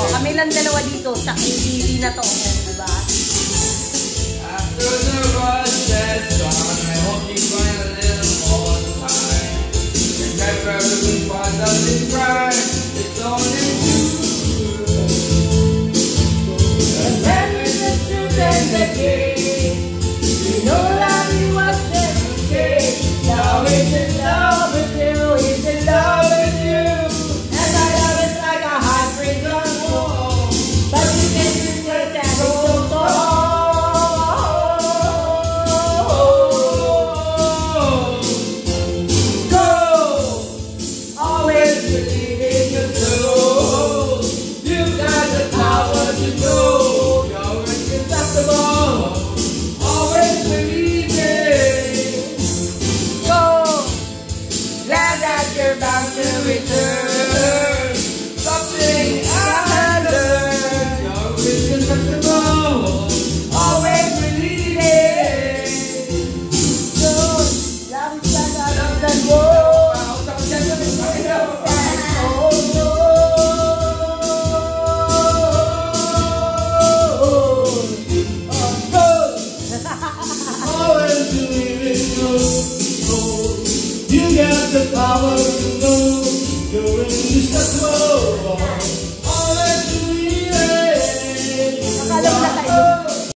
Oh, kami lang dalawa dito sa KTV na to, diba? After the rush that's gone, I hope you find a little more time. And never really find out this crime. It's only you. The heaven, the truth, and the game. You know that he was there to stay. Now he's in love with you. He's in love with you. And my love is like a hot prison wall. But you can't just that so far. You're bound to return. Something I learned. You're indestructible. Always believing. So, love is like a love that wall. Always believing you got the power to know you're indestructible.